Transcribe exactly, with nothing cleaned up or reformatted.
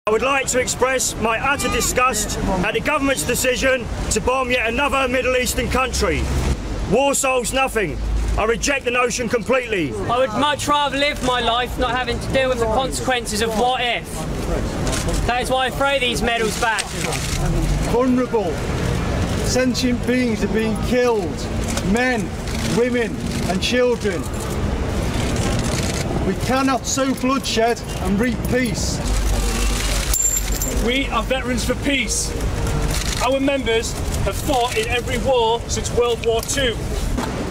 I would like to express my utter disgust at the government's decision to bomb yet another Middle Eastern country. War solves nothing. I reject the notion completely. I would much rather live my life not having to deal with the consequences of what if. That is why I throw these medals back. Vulnerable, sentient beings are being killed. Men, women and children. We cannot sow bloodshed and reap peace. We are veterans for peace. Our members have fought in every war since World War Two.